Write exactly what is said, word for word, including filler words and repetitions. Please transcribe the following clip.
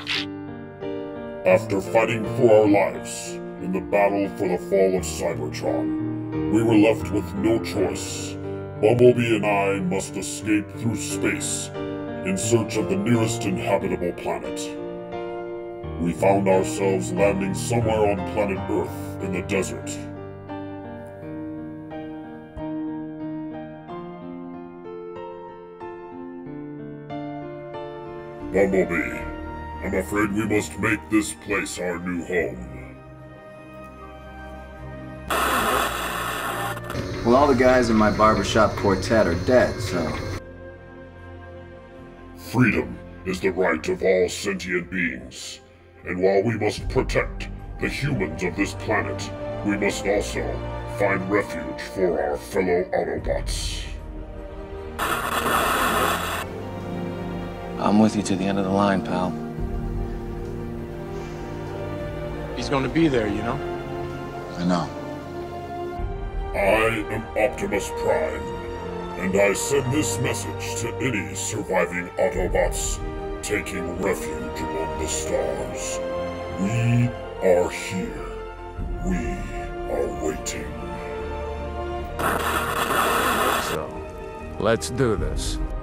After fighting for our lives in the battle for the fall of Cybertron, we were left with no choice. Bumblebee and I must escape through space in search of the nearest inhabitable planet. We found ourselves landing somewhere on planet Earth in the desert. Bumblebee, I'm afraid we must make this place our new home. Well, all the guys in my barbershop quartet are dead, so... Freedom is the right of all sentient beings. And while we must protect the humans of this planet, we must also find refuge for our fellow Autobots. I'm with you to the end of the line, pal. He's going to be there, you know? I know. I am Optimus Prime, and I send this message to any surviving Autobots taking refuge among the stars. We are here. We are waiting. So, let's do this.